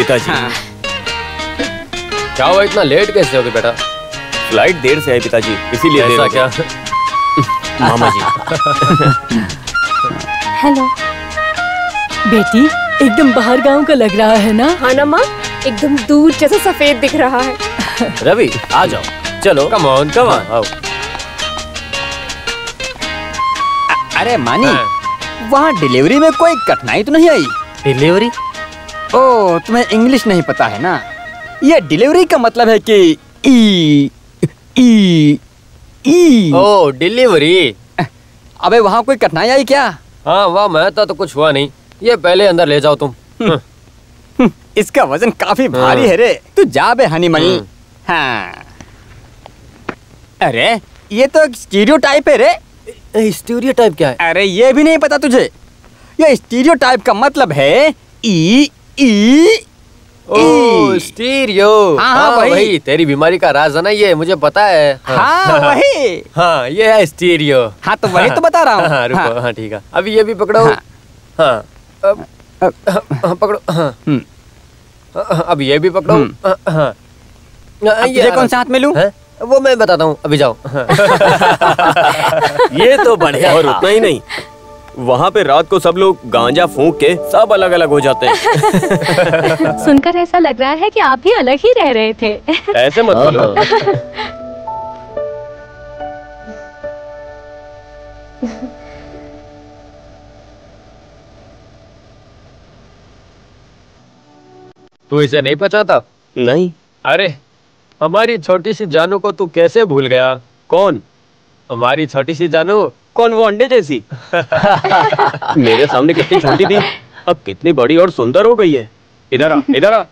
पिताजी। हाँ। क्या हुआ, इतना लेट कैसे हो गए बेटा? फ्लाइट देर से आई पिताजी, इसीलिए देर ऐसा हो क्या? गई। मामा जी। हेलो बेटी, एकदम बाहर गांव का लग रहा है ना? हाँ ना माँ, एकदम दूर जैसा सफेद दिख रहा है। रवि आ जाओ, चलो। Come on come on. आओ। अरे मानी, वहाँ डिलीवरी में कोई कठिनाई तो नहीं आई? डिलीवरी? ओ, तुम्हें इंग्लिश नहीं पता है ना? ये डिलीवरी का मतलब है कि ई ई ई। ओ डिलीवरी। अबे वहाँ कोई कठिनाई आई क्या? हाँ वाह, मैं तो कुछ हुआ नहीं। ये पहले अंदर ले जाओ तुम। इसका वजन काफी भारी है रे। तू जा बे हनी मनी। हाँ। अरे ये तो एक स्टीरियोटाइप है रे। स्टीरियोटाइप क्या है? अरे ये भी नहीं पता तुझे? ये स्टीरियोटाइप का मतलब है ई ई ओ स्टीरियो। हाँ, वही। तेरी बीमारी का राज है ना ये, मुझे पता है। हाँ वही। हाँ ये है स्टीरियो। हाँ तो वही तो बता रहा हूँ। हाँ रुको, हाँ ठीक है, अभी ये भी पकड़ो। हाँ। हाँ अब पकड़ो। हाँ अब ये भी पकड़ो। हाँ तुझे कौन सा हाथ में लूं? वो मैं बताता हूँ, अभी जाओ। ये तो बढ़िया। और उतना ही नहीं, वहाँ पे रात को सब लोग गांजा फूंक के सब अलग अलग हो जाते हैं। सुनकर ऐसा लग रहा है कि आप भी अलग ही रह रहे थे। ऐसे मत बोलो। तू इसे नहीं पहचानता? नहीं। अरे हमारी छोटी सी जानू को तू कैसे भूल गया? कौन? हमारी छोटी सी जानू। कौन, वो अंडे जैसी? मेरे सामने कितनी छोटी थी, अब कितनी बड़ी और सुंदर हो गई है। इधर आ, इधर आ।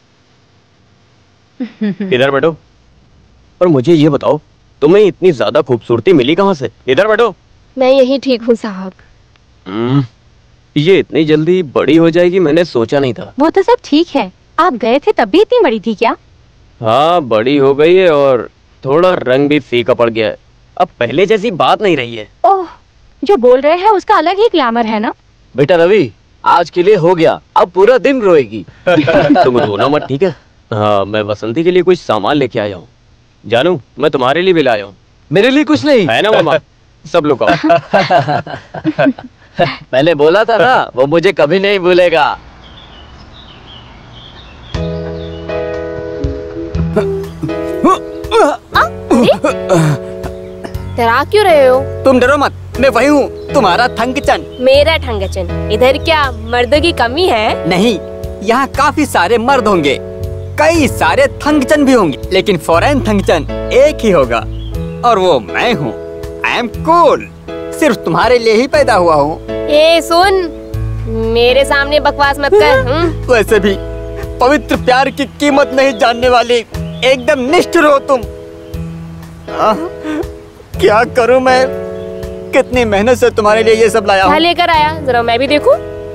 इधर बैठो। और मुझे ये बताओ, तुम्हें इतनी ज्यादा खूबसूरती मिली कहाँ से? इधर बैठो। मैं यही ठीक हूँ साहब। ये इतनी जल्दी बड़ी हो जाएगी मैंने सोचा नहीं था। वो तो सब ठीक है, आप गए थे तब भी इतनी बड़ी थी क्या? हाँ बड़ी हो गई है और थोड़ा रंग भी फीका पड़ गया है। अब पहले जैसी बात नहीं रही है। ओह, जो बोल रहे हैं उसका अलग ही ग्लैमर है ना? बेटा रवि, आज के लिए हो गया, अब पूरा दिन रोएगी। तुम रोना मत, ठीक है? हाँ मैं बसंती के लिए कुछ सामान लेके आया हूँ। जानू, मैं तुम्हारे लिए भी लाया हूँ। मेरे लिए कुछ नहीं है ना मामा? सब लोग आओ। मैंने बोला था ना, वो मुझे कभी नहीं भूलेगा। डरा क्यों रहे हो? तुम डरो मत, मैं वही हूँ, तुम्हारा थंगचन। मेरा ठंगचन। इधर क्या मर्दों की कमी है? नहीं, यहाँ काफी सारे मर्द होंगे, कई सारे थंगचन भी होंगे, लेकिन फॉरेन थंगचन एक ही होगा और वो मैं हूँ। आई एम कूल, सिर्फ तुम्हारे लिए ही पैदा हुआ हूँ। ए सुन, मेरे सामने बकवास मत कर। वैसे भी पवित्र प्यार की कीमत नहीं जानने वाली एकदम निष्ठुर हो तुम। क्या करूं मैं, कितनी मेहनत से तुम्हारे लिए ये सब लाया हूँ। लेकर आया, जरा मैं भी देखूं।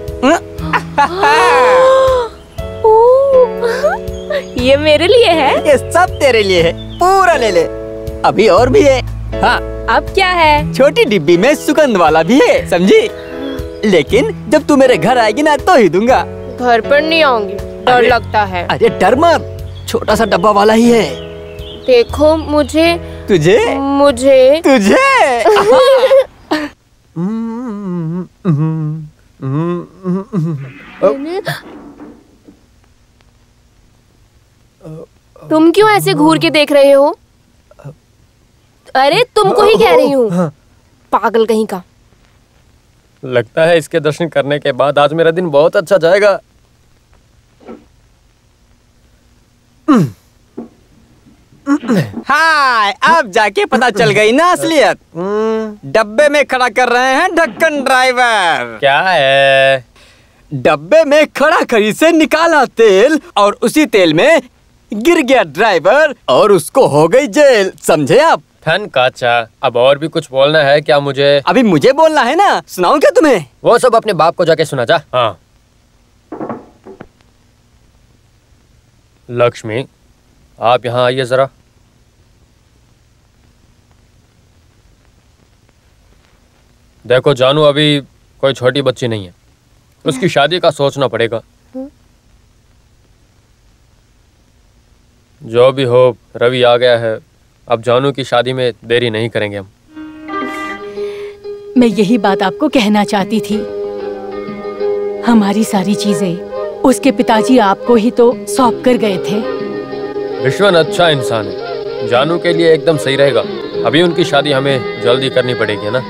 ये मेरे लिए है। ये सब तेरे लिए है, पूरा ले ले। अभी और भी है। हाँ अब क्या है? छोटी डिब्बी में सुगंध वाला भी है, समझी? लेकिन जब तू मेरे घर आएगी ना तो ही दूंगा। घर पर नहीं आऊंगी, डर लगता है। अरे डर मत, छोटा सा डब्बा वाला ही है। देखो मुझे तुझे तुम क्यों ऐसे घूर के देख रहे हो? अरे तुमको ही कह रही हूँ, पागल कहीं का। लगता है इसके दर्शन करने के बाद आज मेरा दिन बहुत अच्छा जाएगा। हाय, अब जाके पता चल गई ना असलियत। डब्बे में खड़ा कर रहे हैं ढक्कन ड्राइवर। क्या है? डब्बे में खड़ा खड़ी से निकाला तेल और उसी तेल में गिर गया ड्राइवर और उसको हो गई जेल, समझे आप? ठन काचा, अब और भी कुछ बोलना है क्या मुझे? अभी मुझे बोलना है ना, सुनाऊं क्या तुम्हें? वो सब अपने बाप को जाके सुना जा। हाँ लक्ष्मी, आप यहाँ आइए जरा। देखो जानू अभी कोई छोटी बच्ची नहीं है, उसकी शादी का सोचना पड़ेगा। जो भी हो, रवि आ गया है। अब जानू की शादी में देरी नहीं करेंगे हम। मैं यही बात आपको कहना चाहती थी। हमारी सारी चीजें उसके पिताजी आपको ही तो सौंप कर गए थे। विश्वन अच्छा इंसान है, जानू के लिए एकदम सही रहेगा। अभी उनकी शादी हमें जल्दी करनी पड़ेगी ना।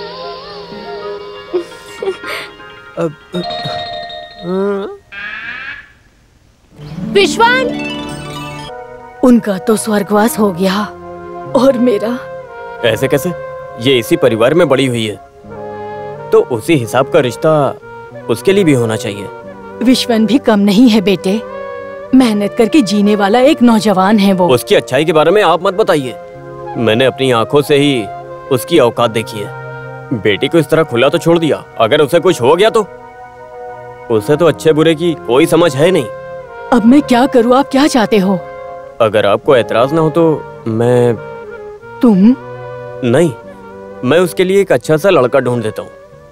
विश्वन, उनका तो स्वर्गवास हो गया और मेरा। ऐसे कैसे? ये इसी परिवार में बड़ी हुई है, तो उसी हिसाब का रिश्ता उसके लिए भी होना चाहिए। विश्वन भी कम नहीं है बेटे, मेहनत करके जीने वाला एक नौजवान है वो। उसकी अच्छाई के बारे में आप मत बताइए। मैंने अपनी आंखों से ही उसकी औकात देखी है। बेटी को इस तरह खुला तो छोड़ दिया, अगर उसे कुछ हो गया तो? उसे तो अच्छे बुरे की कोई समझ है नहीं। अब मैं क्या करूँ? आप क्या चाहते हो? अगर आपको एतराज ना हो तो मैं... तुम? नहीं, मैं उसके लिए एक अच्छा सा लड़का ढूंढ देता हूँ।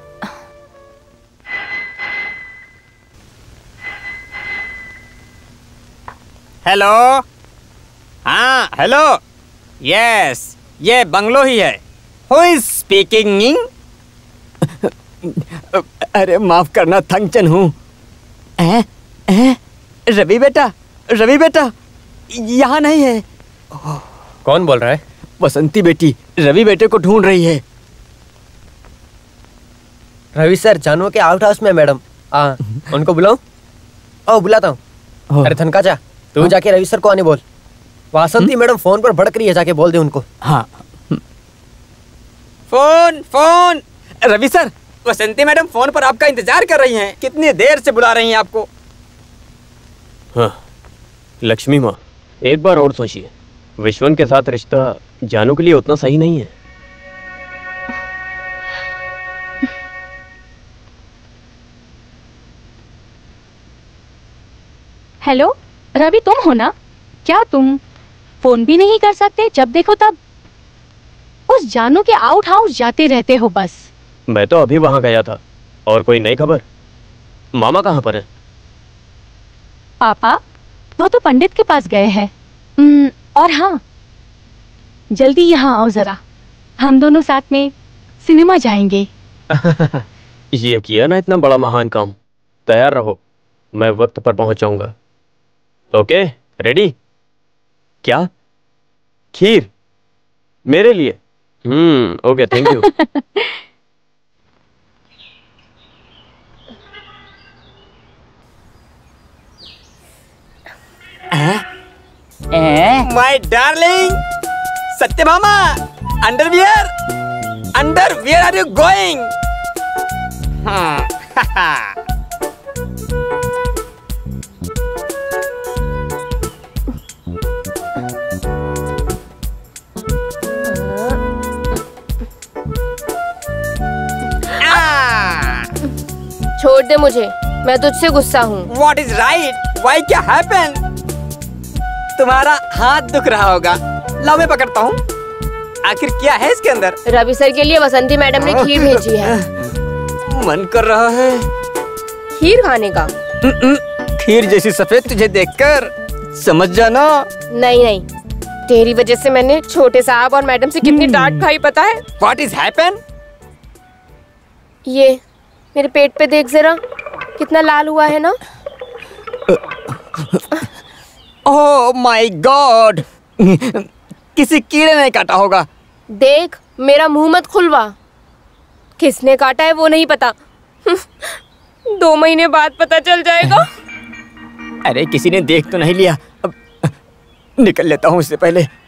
हेलो। हाँ हेलो। यस, ये बंगलो ही है। Who is speaking? अरे माफ करना, थंगचन हूँ। रवि बेटा, रवि बेटा यहाँ नहीं है। कौन बोल रहा है? बसंती बेटी रवि बेटे को ढूंढ रही है। रवि सर जानू के आउट हाउस में मैडम। उनको बुलाऊं? ओ बुलाता हूँ। अरे थनकाचा, तू जाके रवि सर को आने बोल। वासंती मैडम फोन पर भड़क रही है, जाके बोल दे उनको। हाँ। Phone phone. Ravi sir, Basanti madam phone पर आपका इंतजार कर रही हैं। कितनी देर से बुला रही हैं आपको। हाँ, लक्ष्मी माँ, एक बार और सोचिए। विश्वन के साथ रिश्ता जानू के लिए उतना सही नहीं है। हेलो रवि, तुम हो ना? क्या तुम फोन भी नहीं कर सकते? जब देखो तब उस जानू के आउट हाउस जाते रहते हो बस। मैं तो अभी वहां गया था। और कोई नई खबर? मामा कहाँ पर है? पापा वो तो पंडित के पास गए हैं। और हाँ, जल्दी यहाँ आओ जरा, हम दोनों साथ में सिनेमा जाएंगे। ये किया ना इतना बड़ा महान काम। तैयार रहो, मैं वक्त पर पहुंच जाऊंगा। Okay, ready? क्या? खीर मेरे लिए? Okay, thank you. My darling Satyabhama, underwear, where are you going? छोड़ दे मुझे, मैं तुझसे गुस्सा हूँ। What is right? Why क्या happen? तुम्हारा हाथ दुख रहा होगा। लाओ मैं पकड़ता हूँ। आखिर क्या है इसके अंदर? रवि सर के लिए बसंती मैडम ने खीर भेजी है। मन कर रहा है खीर खाने का। खीर जैसी सफेद तुझे देखकर समझ जाना। नहीं नहीं, तेरी वजह से मैंने छोटे साहब और मैडम से कितनी डांट खाई पता है? What is happen? ये मेरे पेट पे देख जरा, कितना लाल हुआ है ना। ओह माय गॉड, किसी कीड़े ने काटा होगा। देख, मेरा मुंह मत खुलवा। किसने काटा है वो नहीं पता। 2 महीने बाद पता चल जाएगा। अरे किसी ने देख तो नहीं लिया। अब निकल लेता हूँ इससे पहले।